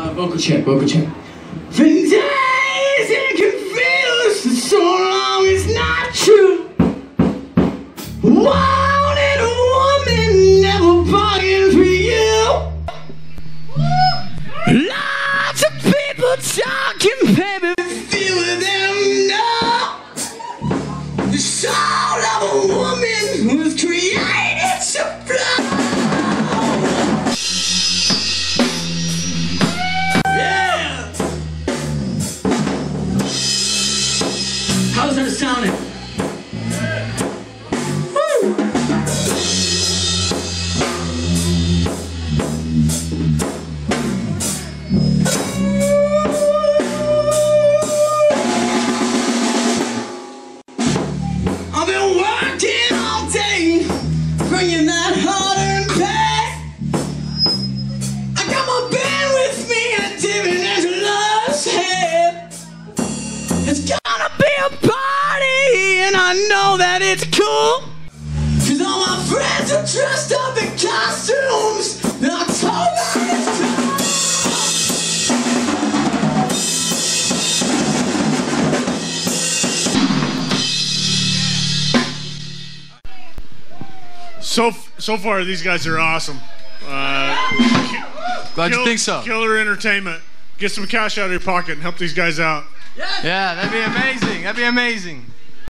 Vocal check, vocal check. Been dazed and confused for so long, it's not true. Wanted a woman, never bargained for you. Lots of people talking, baby, few of them know. The soul of a woman was created to flow. Yeah! How's that sounding? Woo! I've been working all day, bringing that hard-earned pay. I got my band with me and dipping into love's head. It's gonna be a party, and I know that it's cool. 'Cause all my friends are dressed up in costumes, and I told them it's cool. So far, these guys are awesome. Glad you think so. Killer entertainment. Get some cash out of your pocket and help these guys out. Yeah, that'd be amazing. That'd be amazing.